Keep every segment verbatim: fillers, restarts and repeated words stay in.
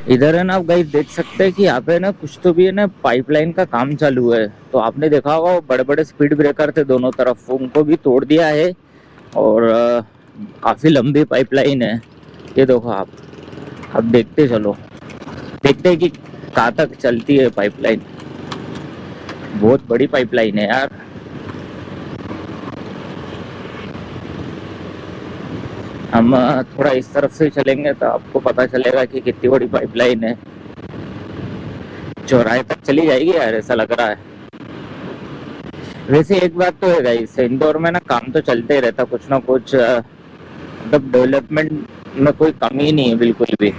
इधर है ना आप गाइस देख सकते हैं कि यहाँ पे ना कुछ तो भी है ना पाइपलाइन का काम चालू है। तो आपने देखा होगा वो बड़े बड़े स्पीड ब्रेकर थे दोनों तरफ, उनको भी तोड़ दिया है। और अ, काफी लंबी पाइपलाइन है। ये देखो आप अब देखते चलो, देखते हैं कि कहाँ तक चलती है पाइपलाइन। बहुत बड़ी पाइपलाइन है यार। हम अ, थोड़ा इस तरफ से चलेंगे तो आपको पता चलेगा कि कितनी बड़ी पाइपलाइन है। चौराहे तक चली जाएगी यार, ऐसा लग रहा है। वैसे एक बात तो है गाइस, इंदौर में ना काम तो चलते ही रहता कुछ ना कुछ। अ, मतलब डेवलपमेंट में कोई कमी नहीं है बिल्कुल भी।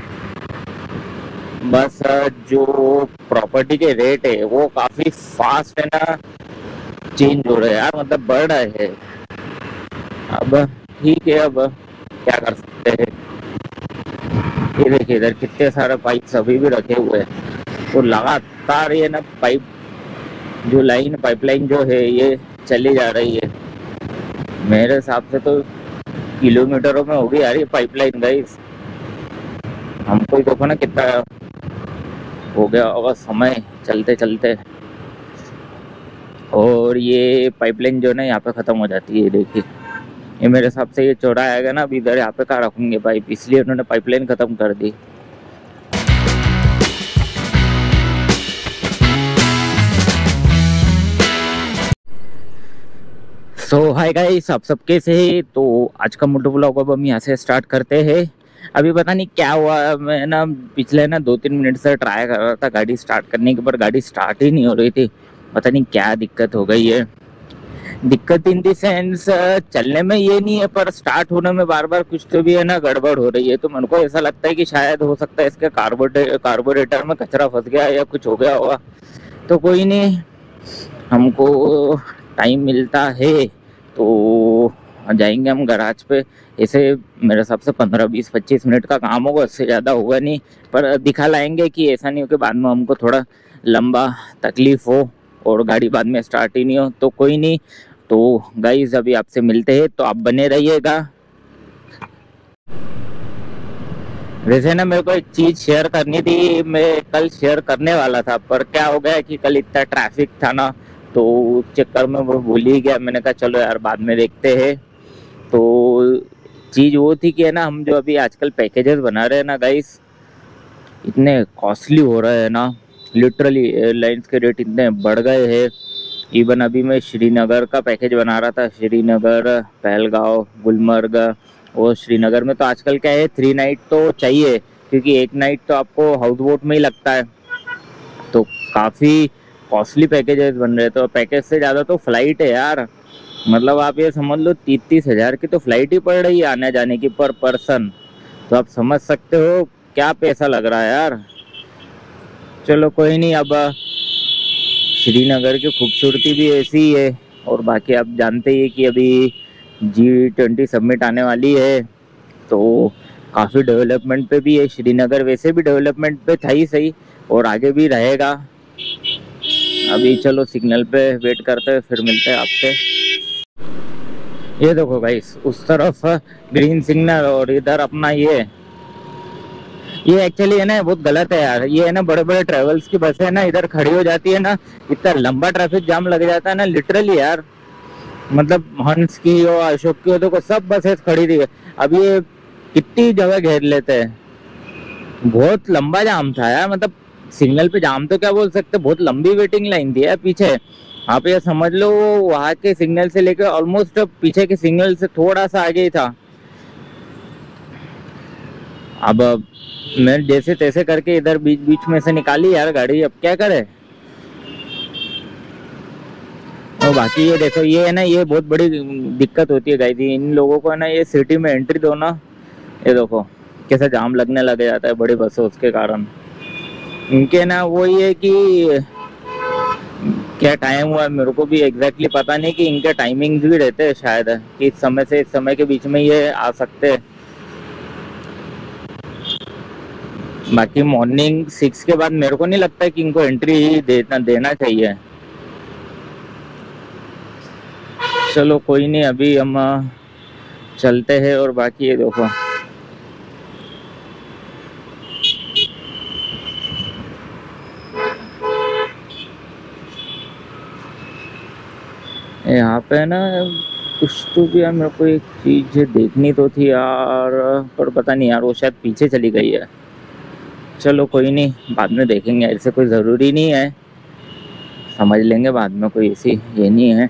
बस अ, जो प्रॉपर्टी के रेट है वो काफी फास्ट है ना, चेंज हो रहे हैं यार, मतलब बढ़ रहे हैं। अब ठीक है, अब क्या कर सकते हैं। ये देखिए इधर कितने सारे पाइप अभी भी रखे हुए हैं। तो लगातार ये ना पाइप, जो लाइन पाइपलाइन जो है ये चली जा रही है। मेरे हिसाब से तो किलोमीटरों में होगी यार ये पाइपलाइन गाइस। हमको ही देखो ना कितना हो गया होगा समय चलते चलते। और ये पाइपलाइन जो है ना यहाँ पे खत्म हो जाती है, देखिए। ये मेरे हिसाब से ये चौड़ा आएगा ना, अभी इधर यहाँ पे कहाँ रखेंगे पाइप, इसलिए उन्होंने पाइपलाइन खत्म कर दी। सो हाय गाइस, आप सब कैसे हैं? तो आज का मोटो ब्लॉग अब हम यहाँ से स्टार्ट करते हैं। अभी पता नहीं क्या हुआ, मैं ना पिछले ना दो तीन मिनट से ट्राई कर रहा था गाड़ी स्टार्ट करने के, पर गाड़ी स्टार्ट ही नहीं हो रही थी। पता नहीं क्या दिक्कत हो गई है। दिक्कत इन दी सेंस चलने में ये नहीं है, पर स्टार्ट होने में बार बार कुछ तो भी है ना गड़बड़ हो रही है। तो मेरे को ऐसा लगता है कि शायद हो सकता है इसके कार्बोरेटर कार्बोरेटर में कचरा फंस गया या कुछ हो गया होगा। तो कोई नहीं, हमको टाइम मिलता है तो जाएंगे हम गराज पे। ऐसे मेरे हिसाब से पंद्रह बीस पच्चीस मिनट का काम होगा, उससे ज़्यादा होगा नहीं। पर दिखा लाएंगे कि ऐसा नहीं हो कि बाद में हमको थोड़ा लंबा तकलीफ हो और गाड़ी बाद में स्टार्ट ही नहीं हो। तो कोई नहीं, तो गाइज अभी आपसे मिलते हैं, तो आप बने रहिएगा। वैसे ना मेरे को एक चीज़ शेयर करनी थी, मैं कल शेयर करने वाला था, पर क्या हो गया कि कल इतना ट्रैफिक था ना, तो उस चक्कर में वो भूल ही गया। मैंने कहा चलो यार बाद में देखते हैं। तो चीज़ वो थी कि है ना, हम जो अभी आजकल पैकेजेस बना रहे हैं ना गाइस, इतने कॉस्टली हो रहे हैं ना। लिटरली एयरलाइंस के रेट इतने बढ़ गए हैं। इवन अभी मैं श्रीनगर का पैकेज बना रहा था, श्रीनगर, पहलगांव, गुलमर्ग। और श्रीनगर में तो आजकल क्या है, थ्री नाइट तो चाहिए, क्योंकि एक नाइट तो आपको हाउस बोट में ही लगता है। तो काफ़ी कॉस्टली पैकेजेस बन रहे हैं। तो पैकेज से ज़्यादा तो फ्लाइट है यार। मतलब आप ये समझ लो तीस तीस हज़ार की तो फ्लाइट ही पड़ रही है आने जाने की पर पर्सन। तो आप समझ सकते हो क्या पैसा लग रहा है यार। चलो कोई नहीं, अब श्रीनगर की खूबसूरती भी ऐसी ही है। और बाकी आप जानते ही है कि अभी जी ट्वेंटी समिट आने वाली है, तो काफ़ी डेवलपमेंट पे भी है श्रीनगर। वैसे भी डेवलपमेंट पे था ही सही, और आगे भी रहेगा। अभी चलो सिग्नल पे वेट करते हैं, फिर मिलते हैं आपसे। ये देखो गाइस, उस तरफ ग्रीन सिग्नल और इधर अपना ये ये एक्चुअली है ना बहुत गलत है यार। ये है ना बड़े बड़े ट्रेवल्स की बसें है ना इधर खड़ी हो जाती है ना, इतना लंबा ट्रैफिक जाम लग जाता है ना लिटरली यार। मतलब हंस की और अशोक की हो, देखो सब बसें खड़ी थी। अब ये कितनी जगह घेर लेते हैं। बहुत लंबा जाम था यार, मतलब सिग्नल पे जाम तो क्या बोल सकते, बहुत लंबी वेटिंग लाइन थी यार पीछे। आप ये समझ लो वहां के सिग्नल से लेकर ऑलमोस्ट पीछे के सिग्नल से थोड़ा सा आगे ही था। अब मैं जैसे तैसे करके इधर बीच बीच में से निकाली यार गाड़ी, अब क्या करे। और बाकी ये देखो, ये है ना ये बहुत बड़ी दिक्कत होती है गाइस, इन लोगों को है ना, ये सिटी में एंट्री दो ना, ये देखो कैसा जाम लगने लग जाता है बड़ी बसों उसके कारण। इनके ना वो ये कि क्या टाइम हुआ मेरे को भी एग्जैक्टली पता नहीं, कि इनके टाइमिंग्स भी रहते हैं शायद, कि इस समय से इस समय के बीच में ये आ सकते हैं। बाकी मॉर्निंग सिक्स के बाद मेरे को नहीं लगता कि इनको एंट्री ही देना देना चाहिए। चलो कोई नहीं, अभी हम चलते हैं। और बाकी ये देखो यहाँ पे ना कुछ तो भी यार, मेरे को एक चीज़ देखनी तो थी यार, पर पता नहीं यार, वो शायद पीछे चली गई है। चलो कोई नहीं, बाद में देखेंगे, ऐसे कोई ज़रूरी नहीं है, समझ लेंगे बाद में, कोई ऐसी ये नहीं है।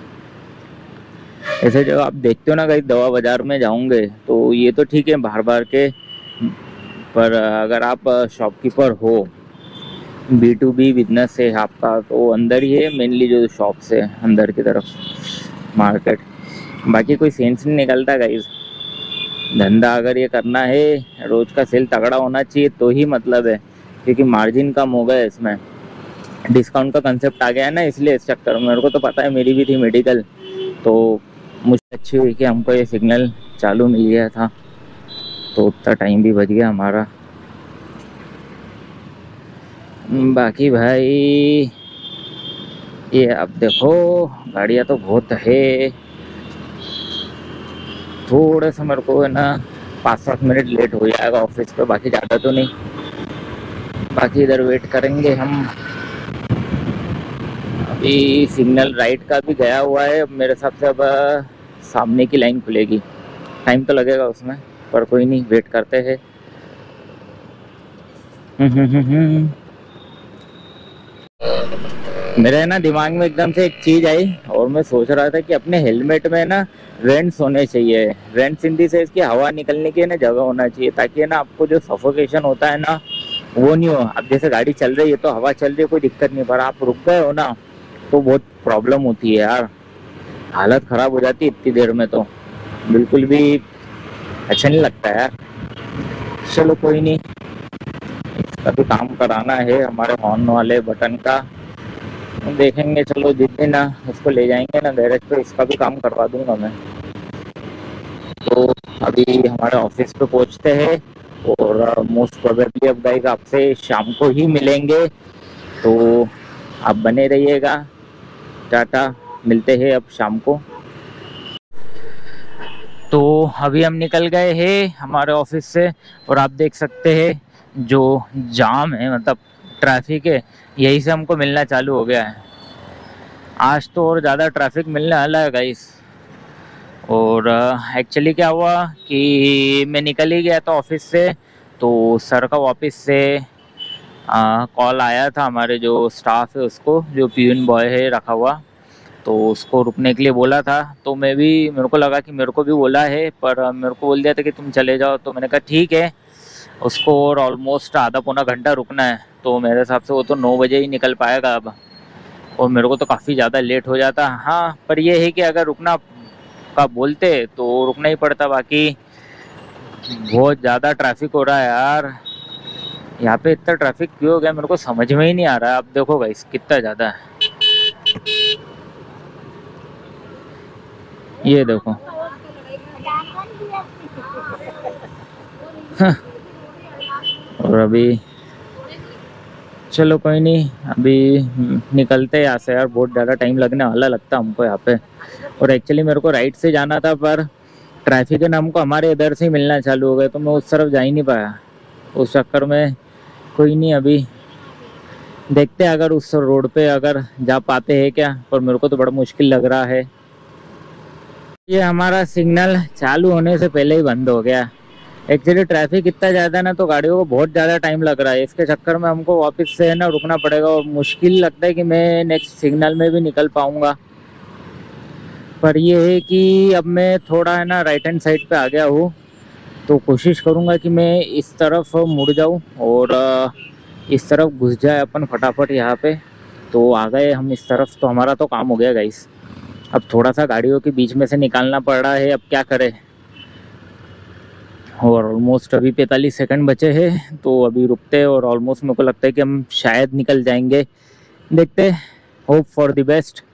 ऐसे जब आप देखते हो ना कहीं दवा बाज़ार में जाओगे तो ये तो ठीक है बाहर बाहर के, पर अगर आप शॉपकीपर हो, बी टू बी बिजनेस है आपका, तो अंदर ही है मेनली जो शॉप्स है अंदर की तरफ मार्केट, बाकी कोई सेंस नहीं निकलता गाइस। धंधा अगर ये करना है, रोज का सेल तगड़ा होना चाहिए तो ही मतलब है, क्योंकि मार्जिन कम हो गया इसमें, डिस्काउंट का कंसेप्ट आ गया है ना, इसलिए इस चक्कर में। मेरे को तो पता है, मेरी भी थी मेडिकल, तो मुझे अच्छी हुई कि हमको ये सिग्नल चालू मिल गया था, तो उतना टाइम भी बच गया हमारा। बाकी भाई ये अब देखो, गाड़ियाँ तो बहुत है, थोड़ा सा मेरे को है ना पाँच सात मिनट लेट हो जाएगा ऑफिस पे, बाकी ज़्यादा तो नहीं। बाकी इधर वेट करेंगे हम। अभी सिग्नल राइट का भी गया हुआ है, अब मेरे हिसाब से अब सामने की लाइन खुलेगी, टाइम तो लगेगा उसमें, पर कोई नहीं, वेट करते हैं। मेरे ना दिमाग में एकदम से एक चीज़ आई, और मैं सोच रहा था कि अपने हेलमेट में ना वेंट्स होने चाहिए। वेंट्स इन दी से इसकी हवा निकलने की ना जगह होना चाहिए, ताकि ना आपको जो सफोकेशन होता है ना वो नहीं हो। अब जैसे गाड़ी चल रही है तो हवा चल रही है, कोई दिक्कत नहीं, पर आप रुक गए हो ना तो बहुत प्रॉब्लम होती है यार, हालत ख़राब हो जाती है इतनी देर में, तो बिल्कुल भी अच्छा नहीं लगता यार। चलो कोई नहीं, इसका भी काम कराना है हमारे हॉर्न वाले बटन का, देखेंगे। चलो जिस दिन ना उसको ले जाएंगे ना गैरेज पे, इसका भी काम करवा दूंगा मैं। तो अभी हमारे ऑफिस पे पहुंचते हैं, और मोस्ट प्रोबेबली अब गाइस आपसे शाम को ही मिलेंगे, तो आप बने रहिएगा। टाटा, मिलते हैं अब शाम को। तो अभी हम निकल गए हैं हमारे ऑफिस से, और आप देख सकते हैं जो जाम है, मतलब ट्रैफिक है, यही से हमको मिलना चालू हो गया है। आज तो और ज़्यादा ट्रैफिक मिलने वाला है गाइस। और एक्चुअली क्या हुआ कि मैं निकल ही गया था ऑफिस से, तो सर का वापस से कॉल आया था, हमारे जो स्टाफ है उसको, जो पियून बॉय है रखा हुआ, तो उसको रुकने के लिए बोला था। तो मैं भी, मेरे को लगा कि मेरे को भी बोला है, पर मेरे को बोल दिया था कि तुम चले जाओ, तो मैंने कहा ठीक है। उसको और ऑलमोस्ट आधा पौना घंटा रुकना है, तो मेरे हिसाब से वो तो नौ बजे ही निकल पाएगा अब, और मेरे को तो काफ़ी ज़्यादा लेट हो जाता। हाँ, पर ये है कि अगर रुकना का बोलते तो रुकना ही पड़ता, बाकी बहुत ज़्यादा ट्रैफिक हो रहा है यार। यहाँ पे इतना ट्रैफिक क्यों हो गया मेरे को समझ में ही नहीं आ रहा है। अब देखो गाइस कितना ज़्यादा है, ये देखो। और अभी चलो कोई नहीं, अभी निकलते हैं यहाँ से यार, बहुत ज़्यादा टाइम लगने वाला लगता है हमको यहाँ पे। और एक्चुअली मेरे को राइट से जाना था, पर ट्रैफिक है ना हमको हमारे इधर से ही मिलना चालू हो गया, तो मैं उस तरफ जा ही नहीं पाया, उस चक्कर में। कोई नहीं, अभी देखते हैं अगर उस रोड पे अगर जा पाते हैं क्या, पर मेरे को तो बड़ा मुश्किल लग रहा है। ये हमारा सिग्नल चालू होने से पहले ही बंद हो गया। एक्चुअली ट्रैफिक इतना ज़्यादा ना, तो गाड़ियों को बहुत ज़्यादा टाइम लग रहा है, इसके चक्कर में हमको वापस से है ना रुकना पड़ेगा, और मुश्किल लगता है कि मैं नेक्स्ट सिग्नल में भी निकल पाऊँगा। पर ये है कि अब मैं थोड़ा है ना राइट हैंड साइड पे आ गया हूँ, तो कोशिश करूँगा कि मैं इस तरफ मुड़ जाऊँ और इस तरफ घुस जाए अपन फटाफट यहाँ पे। तो आ गए हम इस तरफ, तो हमारा तो काम हो गया गाइस। अब थोड़ा सा गाड़ियों के बीच में से निकालना पड़ रहा है, अब क्या करें। और ऑलमोस्ट अभी पैंतालीस सेकंड बचे हैं, तो अभी रुकते हैं, और ऑलमोस्ट मेरे को लगता है कि हम शायद निकल जाएंगे, देखते हैं, होप फॉर द बेस्ट।